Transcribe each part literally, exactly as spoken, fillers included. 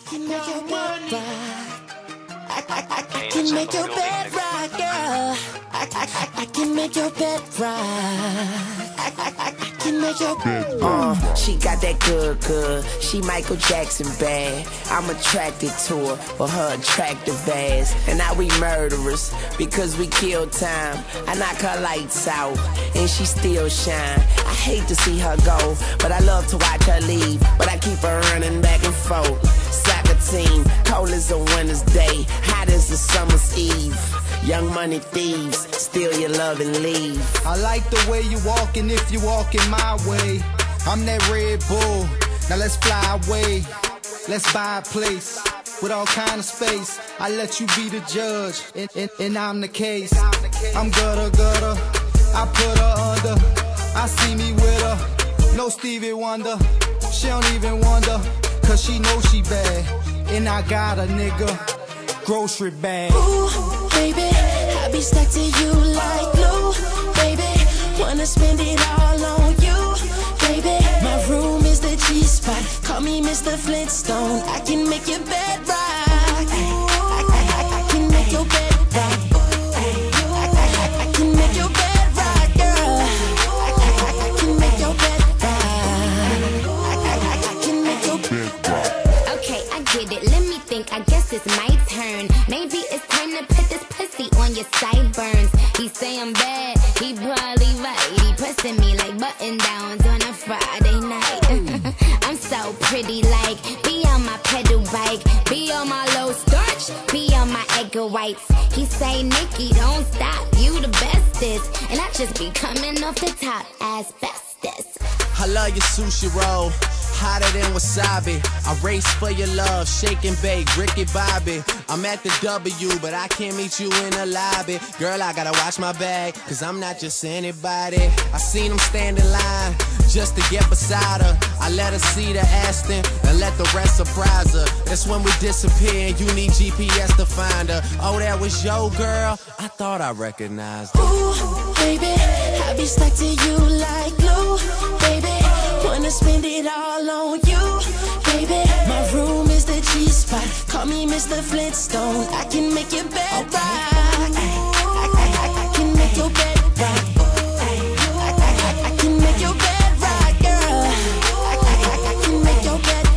can make your bed rock. I, I, I, I can make your bed rock, girl. I, I, I, I can make your bed rock. I, I, I, I can make your bed rock. Uh, she got that good, good. She Michael Jackson bad. I'm attracted to her for her attractive ass. And now we murderers because we kill time. I knock her lights out and she still shine. I hate to see her go, but I love to watch her leave. But I keep her running back and forth. Soccer team, cold as a winter's day, hot as a summer's eve. Young money thieves, steal your love and leave. I like the way you walking if you walking my way. I'm that Red Bull, now let's fly away. Let's buy a place with all kind of space. I let you be the judge, and, and, and I'm the case. I'm gutter, gutter, I put her under. I see me with her, no Stevie Wonder. She don't even wonder, cause she know she bad. And I got a nigga, grocery bag. Ooh, baby, I be stuck to you like glue. Baby, wanna spend it all on you. Baby, my room is the G-spot. Call me Mister Flintstone. I can make your bed rock. I, I, I, I can make your bed rock. I, I, I can make your bed rock, girl. I, I, I can make your bed rock. I, I, I can make your bed rock. Okay, I get it. Let me think. I guess it's my turn. Maybe it's time to put this pussy on your sideburns. He say I'm bad. He probably right. He pressing me like button downs on a Friday night. I'm so pretty, like be on my pedal bike, be on my low starch, be on my egg whites. He say, Nikki, don't stop. You the bestest, and I just be coming off the top as bestest. I love your sushi roll, hotter than wasabi. I race for your love, shake and bake, Ricky Bobby. I'm at the W, but I can't meet you in the lobby. Girl, I gotta watch my bag, cause I'm not just anybody. I seen him stand in line just to get beside her. I let her see the Aston and let the rest surprise her. That's when we disappear and you need G P S to find her. Oh, that was your girl? I thought I recognized her. Ooh, baby, I be stuck to you like glue. Baby, wanna spend it all on you. Baby, my room is the G-spot. Call me Mister Flintstone. I can make your bed rock. I, I, I, I can make your bed rock. I, I, I can make your bed rock, girl. I, I, I can make your bed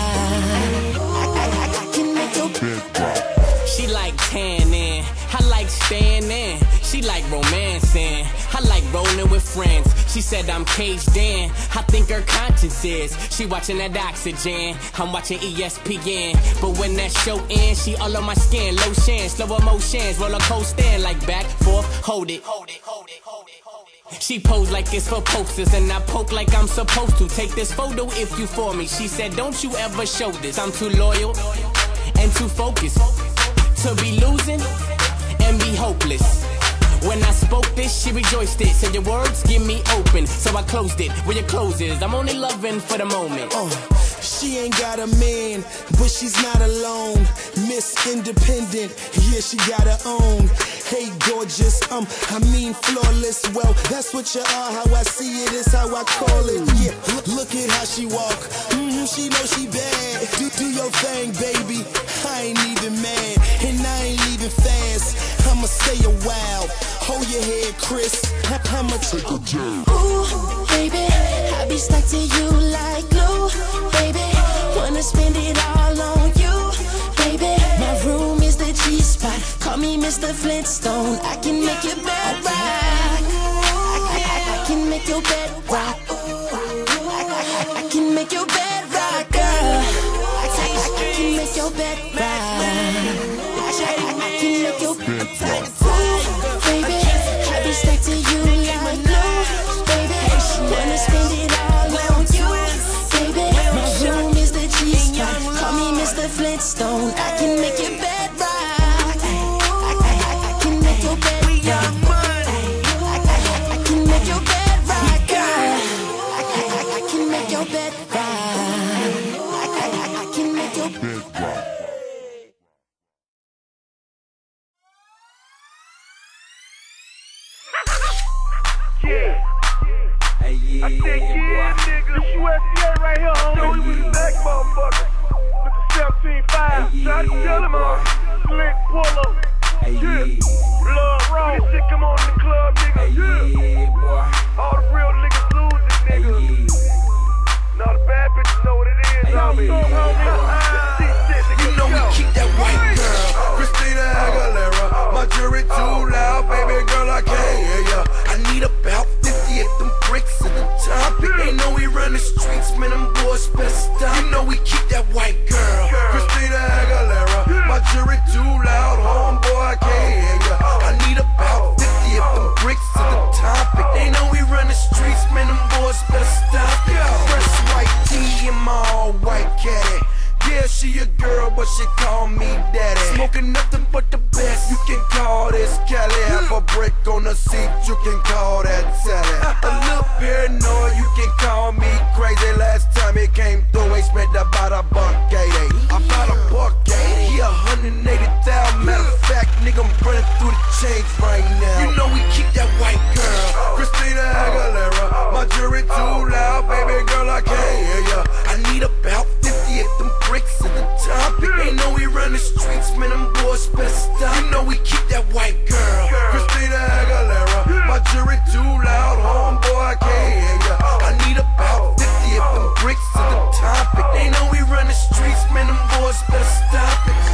rock. I, I, I can make your bed rock. She like tanning, I like staying in. She like romancing, I like rolling with friends. She said I'm caged in, I think her conscience is. She watching that Oxygen, I'm watching E S P N. But when that show ends, she all on my skin. Lotion, slow emotions, roller coaster, like back, forth, hold it. Hold it, hold it, hold it, hold it. She posed like it's for posters, and I poke like I'm supposed to. Take this photo if you for me. She said, don't you ever show this. I'm too loyal and too focused to be losing and be hopeless. When I spoke this, she rejoiced it. Said your words give me open, so I closed it. Where your clothes is, I'm only loving for the moment. Uh, she ain't got a man, but she's not alone. Miss Independent, yeah, she got her own. Hey, gorgeous, um, I mean flawless. Well, that's what you are. How I see it is how I call it. Yeah, look at how she walk. Mm-hmm, she know she bad. Do do your thing, baby. I ain't even mad, and I ain't leaving fast. I'ma stay a while. Hold your head, Chris. I'ma take a journey. Ooh, baby, I be stuck to you like glue. Baby, wanna spend it all on you. Baby, my room is the G-spot. Call me Mister Flintstone. I can make your bed rock. I, I, I can make your bed rock. I, I can make your bed rock, girl. I, I can make your bed rock. I can make your bed rock. Baby, I be stuck to you like glue. Baby, wanna spend it all on you. Baby, my room is the G-spot. Call me Mister Flintstone. I can make your bed rock. I, I, I can make your bed rock. I can make your bed rock, girl. I can make your bed rock. I can make your bed rock. Yeah. Hey, yeah, I said, yeah, nigga, this U S D A right here, homie. We was the next motherfucker with the seventeen Try to tell him, uh, Slick Polo. Hey, Yeah. yeah. Blood raw. This shit come on in the club, nigga. Hey, Yeah. yeah, boy. All the real niggas losing, Hey, nigga. yeah. Now the bad bitches know what it is, Hey, homie. yeah. You know we keep that white girl, Christina Aguilera. My jury too loud, baby girl, I can't hear ya. I need about fifty of them bricks at the topic. They know we run the streets, man, them boys better stop. You know we keep that white girl, Christina Aguilera. My jury too loud, homeboy, I can't hear ya. I need about fifty of them bricks at the topic. They know we run the streets, man, them boys better stop it. Fresh white tee in my all white caddy. Yeah, she a girl, but she call me daddy. Smoking nothing but the best, you can call this Cali. Half a brick on the seat, you can call that Sally. A little paranoid, you can call me crazy. Last time it came through, he spent about a buck eighty. About a buck eighty, he a hundred eighty thousand. Matter of fact, nigga, I'm running through the change right now. You know we keep that white girl, Christina Aguilera. My jury too loud, baby girl, I can't hear ya. I need about fifty of them bricks at the topic. They know we run the streets, man, them boys better stop. You know we keep that white girl, Christina Aguilera. My jury too loud, homeboy, I can't hear ya. I need about fifty of them bricks at the topic. They know we run the streets, man, them boys better stop it.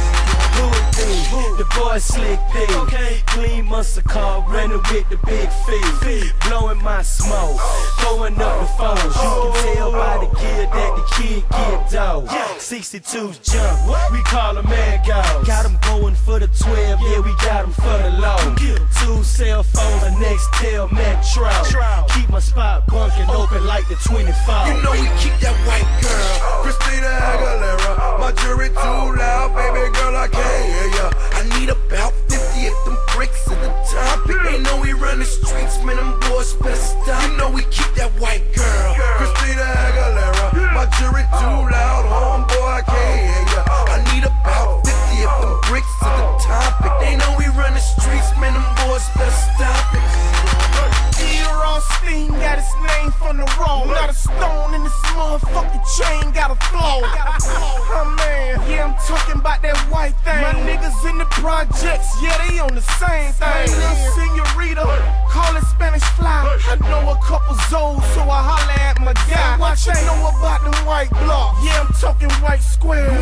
The boy Slick P, clean muscle car, running with the big feet, blowing my smoke, throwing up the phones. You can tell by the gear that the kid get dough. sixty-twos jump, we call them mad goals. Got them going for the twelve, yeah, we got them for the low. Two cell phones, a Nextel Metro. Keep my spot bunking open like the twenty-four. You know we keep that white girl, Christina Aguilera. My jury too loud, baby girl, I can't hear ya. I need about fifty of them bricks at the topic. They know we run the streets, man, them boys better stop. You know we keep that white girl, Christina Aguilera. My jury too loud, homeboy, I can't hear ya. I need about fifty of them bricks at the topic. They know we run the streets, man, them boys better stop it. Rothstein got his name from the road. Not a stone in this motherfucking chain, got a flow. Oh man, yeah, I'm talking about that white thing. My niggas in the projects, yeah, they on the same thing. Little senorita, call it Spanish fly. I know a couple Zoes, so I holla at my guy. Watch, I know about them white blocks. Yeah, I'm talking white squares.